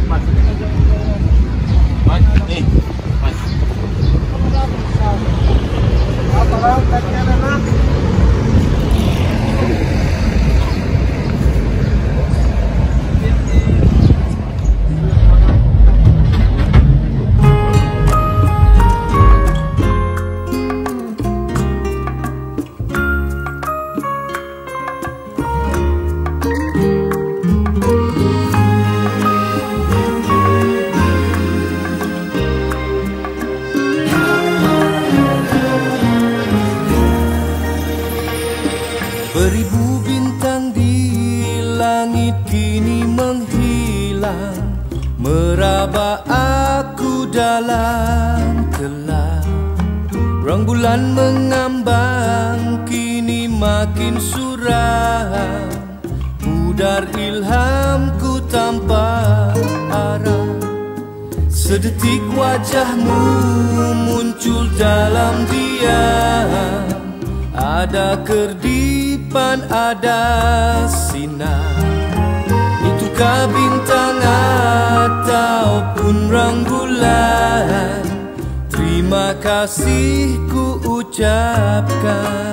Beribu bintang di langit kini menghilang, meraba aku dalam gelap. Rembulan mengambang kini makin suram, pudar ilhamku tanpa arah. Sedetik wajahmu muncul dalam diam, ada kerdipan, ada sinar. Itukah bintang ataupun rembulan? Terima kasih ku ucapkan.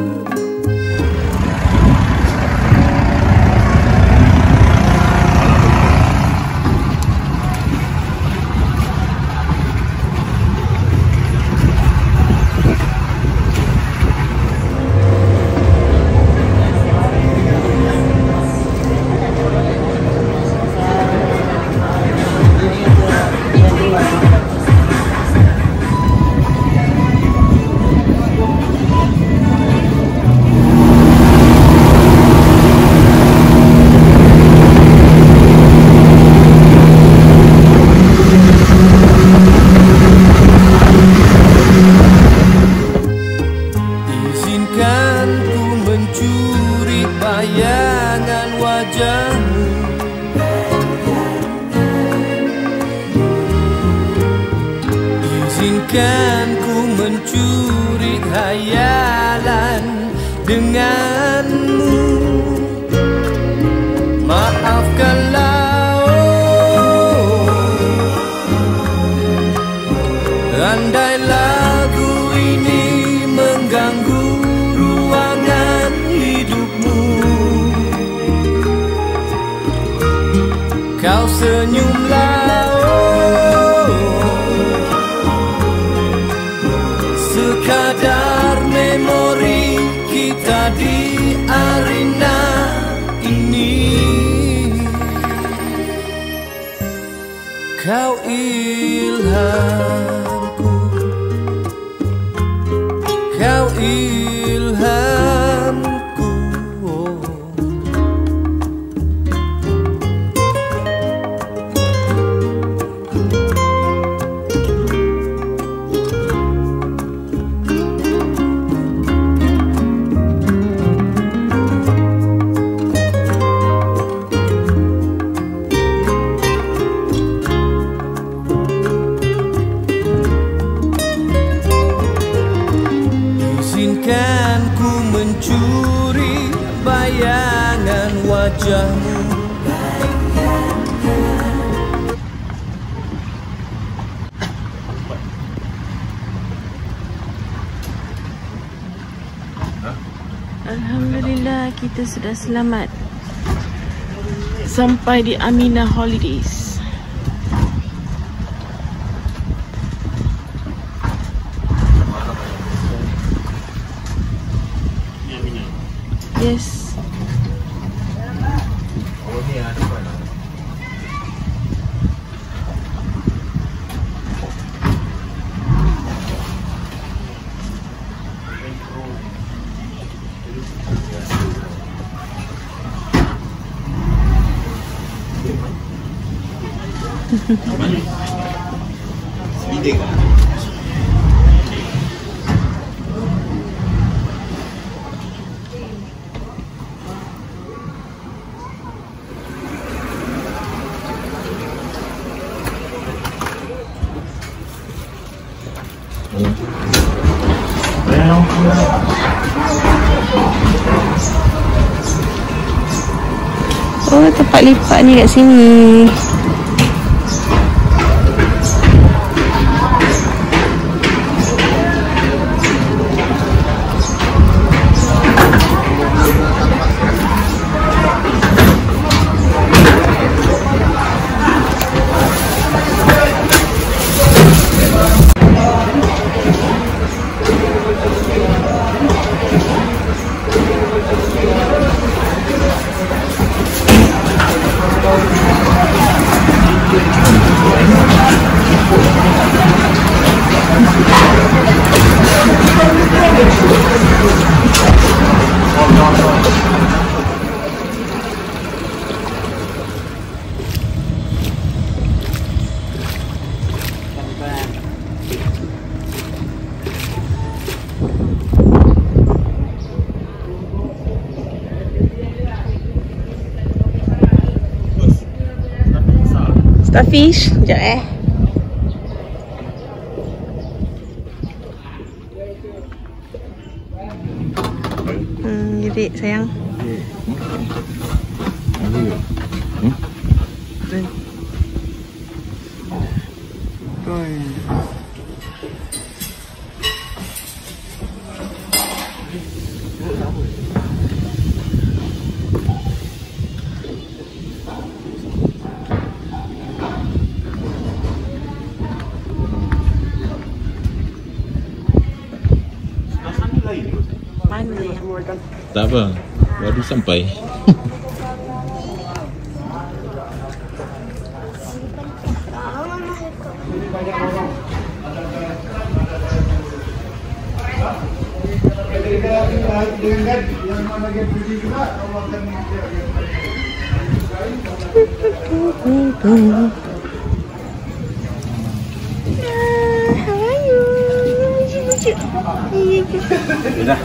Bayangan wajahmu, izinkan ku mencuri khayalan denganmu. Maafkanlah, andai lagu ini mengganggu ruangan hidupmu. Kau senyumlah, sekadar memori kita di arena ini. Kau ilhamku, kau ilhamku. Izinkan ku mencuri bayangan wajahmu. Alhamdulillah, kita sudah selamat sampai di Aminah Holidays. Yes. Oh, ni ada apa? Speeding kan? Oh, tempat lipat ni kat sini. Starfish. Sekejap Jadi sayang. Mana sayang? Tak apa, baru sampai. How are you? Dah.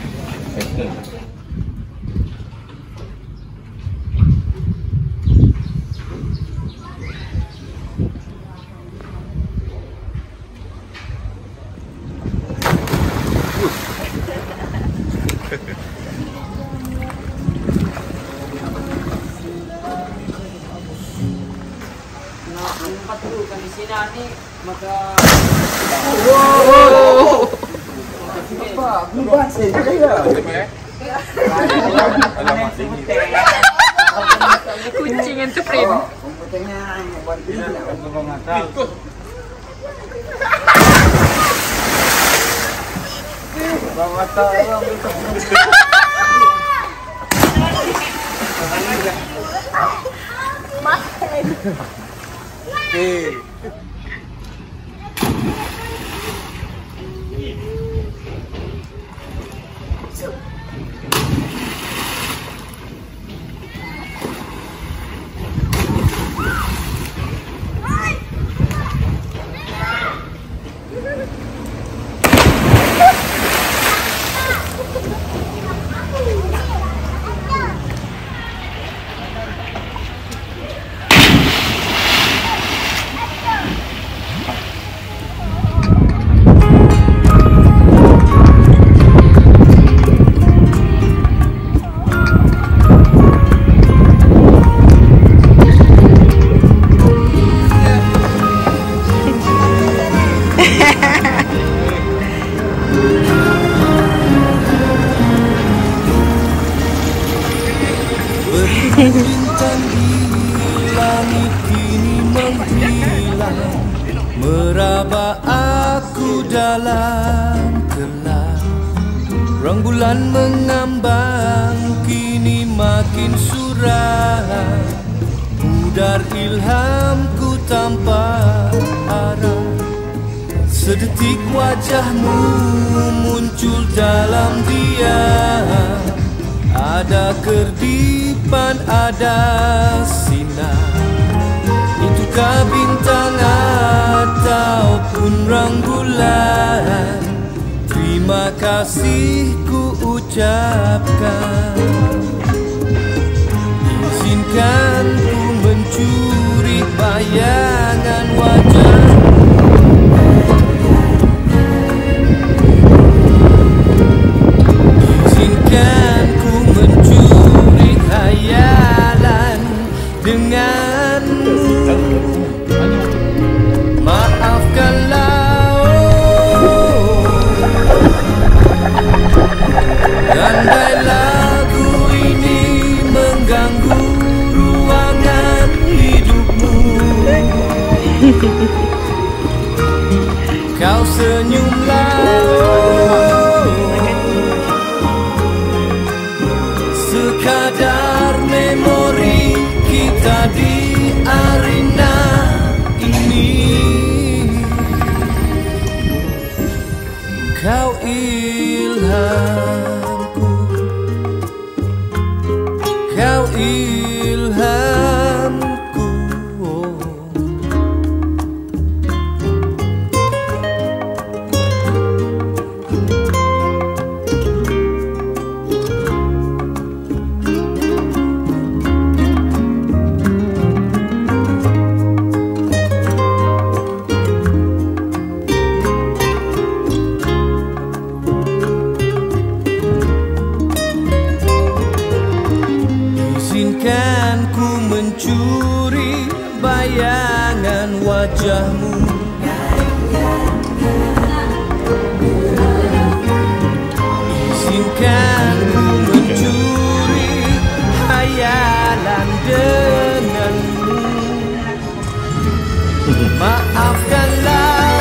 Kucing yang terframe. Bintang di langit kini menghilang, meraba aku dalam gelap. Rembulan mengambang kini makin suram, pudar ilhamku tanpa arah. Sedetik wajahmu muncul dalam diam, ada kerdipan, ada sinar. Itukah bintang ataupun rembulan? Terima kasih ku ucapkan. Izinkan ku mencuri bayangan wajahmu. Izinkan ku mencuri khayalan denganmu. Maafkanlah, oh, andailah wajahmu. Izinkan ku mencuri hayalan denganmu. Maafkanlah,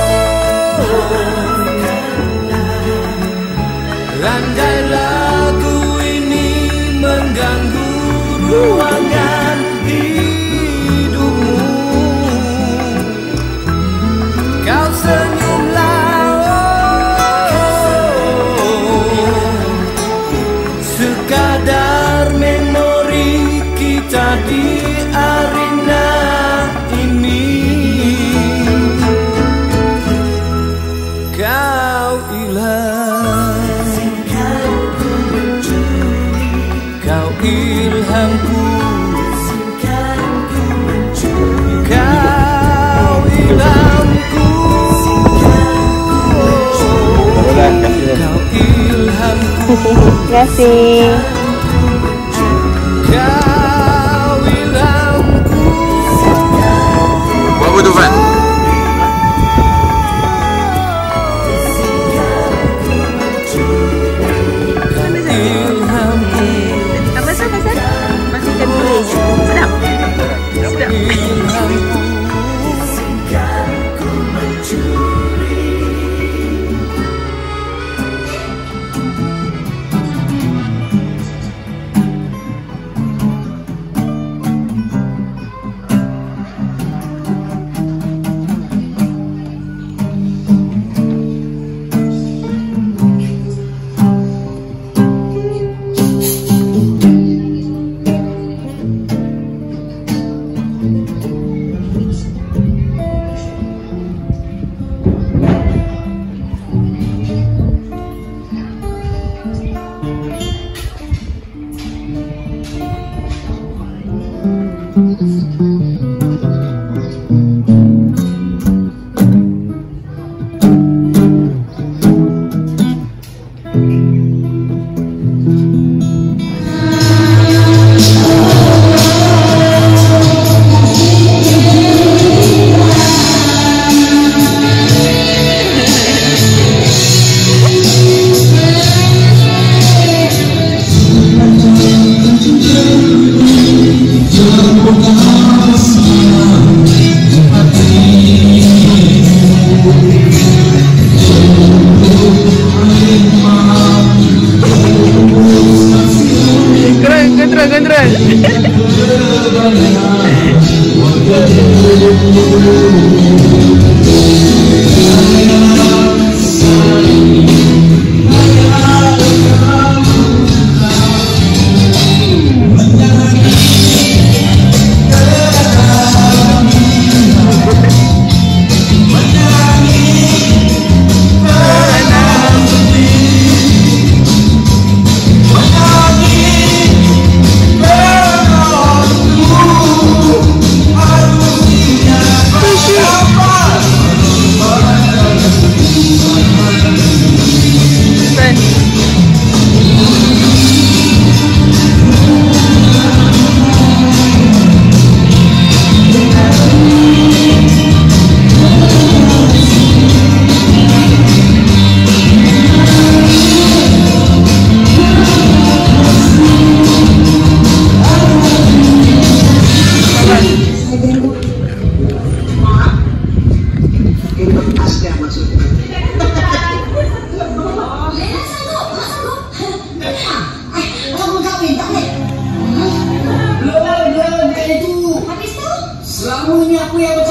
andai lagu ini mengganggu ruangan hidupmu. Kau senyumlah, sekadar memori kita di arena ini. Kau hilang, kau ilhamku, kau ilhamku, kau ilhamku. Terima kasih. Kau ilhamku. Buat apa tu, Fan? Apa sah? Makan gulai. Sedap. Sedap. Selamanya aku yang